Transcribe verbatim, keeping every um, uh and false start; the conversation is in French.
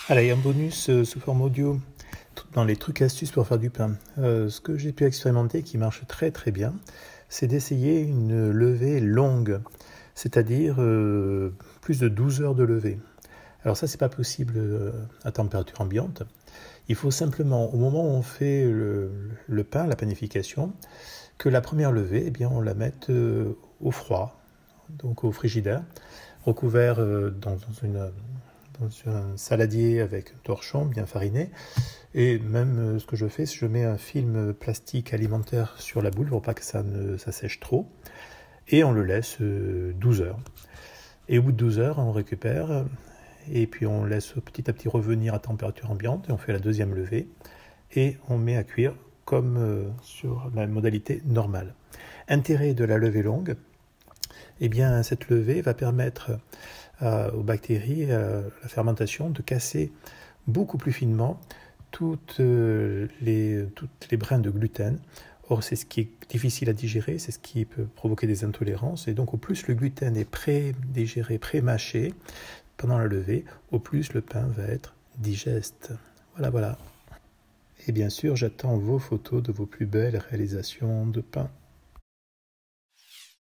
Allez, un bonus euh, sous forme audio dans les trucs astuces pour faire du pain. Euh, ce que j'ai pu expérimenter qui marche très très bien, c'est d'essayer une levée longue, c'est-à-dire euh, plus de douze heures de levée. Alors ça, c'est pas possible euh, à température ambiante. Il faut simplement, au moment où on fait le, le pain, la panification, que la première levée, eh bien, on la mette euh, au froid, donc au frigidaire, recouvert euh, dans, dans une dans un saladier avec un torchon bien fariné. Et même euh, ce que je fais, c'est que je mets un film plastique alimentaire sur la boule pour pas que ça, ne, ça sèche trop. Et on le laisse euh, douze heures. Et au bout de douze heures, on récupère. Et puis on laisse petit à petit revenir à température ambiante. Et on fait la deuxième levée. Et on met à cuire comme euh, sur la modalité normale. Intérêt de la levée longue, eh bien, cette levée va permettre euh, aux bactéries, à la fermentation, de casser beaucoup plus finement toutes, euh, les, toutes les brins de gluten. Or, c'est ce qui est difficile à digérer, c'est ce qui peut provoquer des intolérances. Et donc, au plus le gluten est pré-digéré, pré-mâché pendant la levée, au plus le pain va être digeste. Voilà, voilà. Et bien sûr, j'attends vos photos de vos plus belles réalisations de pain.